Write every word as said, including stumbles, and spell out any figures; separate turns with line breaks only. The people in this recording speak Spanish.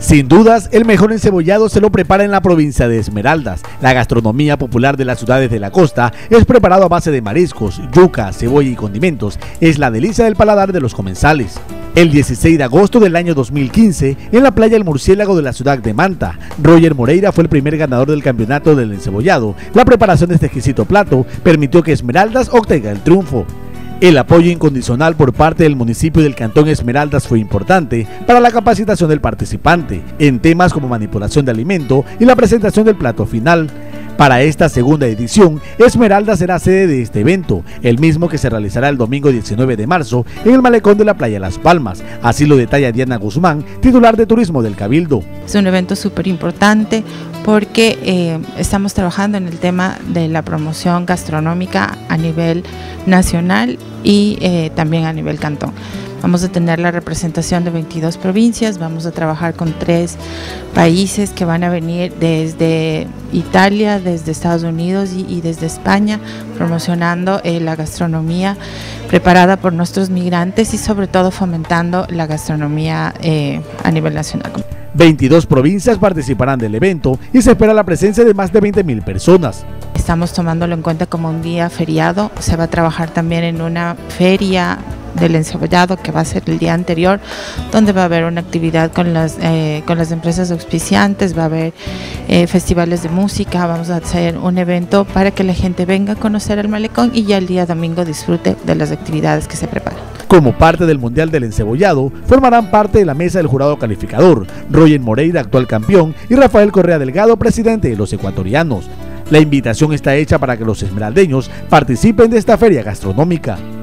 Sin dudas, el mejor encebollado se lo prepara en la provincia de Esmeraldas. La gastronomía popular de las ciudades de la costa es preparado a base de mariscos, yuca, cebolla y condimentos. Es la delicia del paladar de los comensales. El dieciséis de agosto del año dos mil quince, en la playa El Murciélago de la ciudad de Manta, Roger Moreira fue el primer ganador del campeonato del encebollado. La preparación de este exquisito plato permitió que Esmeraldas obtenga el triunfo. El apoyo incondicional por parte del municipio del Cantón Esmeraldas fue importante para la capacitación del participante en temas como manipulación de alimento y la presentación del plato final. Para esta segunda edición, Esmeraldas será sede de este evento, el mismo que se realizará el domingo diecinueve de marzo en el malecón de la playa Las Palmas. Así lo detalla Diana Guzmán, titular de Turismo del Cabildo.
Es un evento súper importante porque eh, estamos trabajando en el tema de la promoción gastronómica a nivel nacional y eh, también a nivel cantón. Vamos a tener la representación de veintidós provincias, vamos a trabajar con tres países que van a venir desde Italia, desde Estados Unidos y, y desde España, promocionando eh, la gastronomía preparada por nuestros migrantes y sobre todo fomentando la gastronomía eh, a nivel nacional.
veintidós provincias participarán del evento y se espera la presencia de más de veinte mil personas.
Estamos tomándolo en cuenta como un día feriado, se va a trabajar también en una feria del encebollado que va a ser el día anterior, donde va a haber una actividad con las, eh, con las empresas auspiciantes, va a haber eh, festivales de música, vamos a hacer un evento para que la gente venga a conocer el malecón y ya el día domingo disfrute de las actividades que se preparan.
Como parte del Mundial del Encebollado, formarán parte de la mesa del jurado calificador, Roger Moreira, actual campeón, y Rafael Correa Delgado, presidente de los ecuatorianos. La invitación está hecha para que los esmeraldeños participen de esta feria gastronómica.